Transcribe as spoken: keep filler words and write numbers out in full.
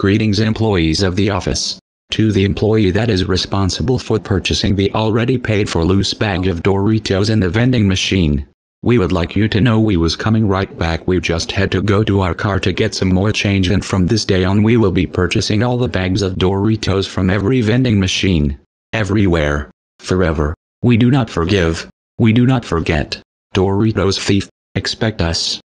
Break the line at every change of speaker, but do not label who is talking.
Greetings, employees of the office. To the employee that is responsible for purchasing the already paid for loose bag of Doritos in the vending machine, we would like you to know we was coming right back. We just had to go to our car to get some more change, and from this day on we will be purchasing all the bags of Doritos from every vending machine. Everywhere. Forever. We do not forgive. We do not forget. Doritos thief, expect us.